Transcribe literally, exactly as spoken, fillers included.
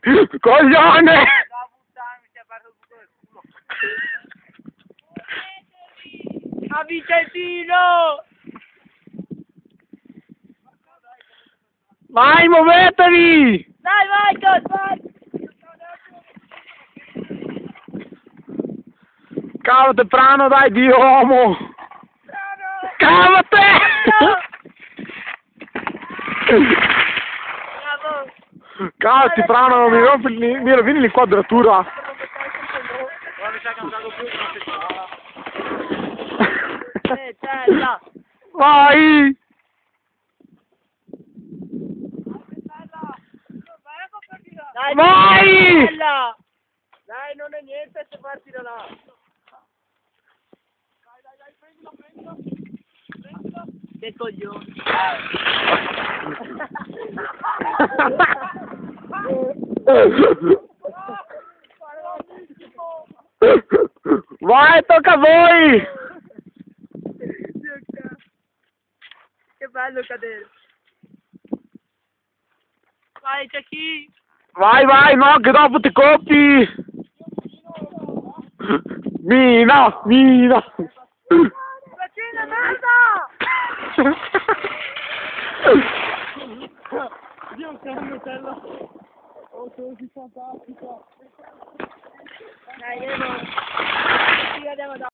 Coglione! La puttana mi si è aperto il buco del culo. A Vicentino! Vai, muovetevi! Dai, Michael, vai! Cavate, Prano, dai, di uomo! Cavate! Bravo! Cavati, Prano, mi rompi il... mi rovini l'inquadratura! Ma mi sa che è andato più di una settimana. Eh, testa! Vai! Dai, Vai! bella! Dai, non è niente se parti da là. Dai, dai, dai, prendila, prendila. Prendila. Che coglione. Vai, tocca a voi! Che bello cadere. Vai, c'è chi? Vai, vai, no, che dopo ti copi! Mina, mina! Bacina, merda! Dio, che Nutella! Oh, così fantastico! Dai, andiamo. Ci vediamo dopo.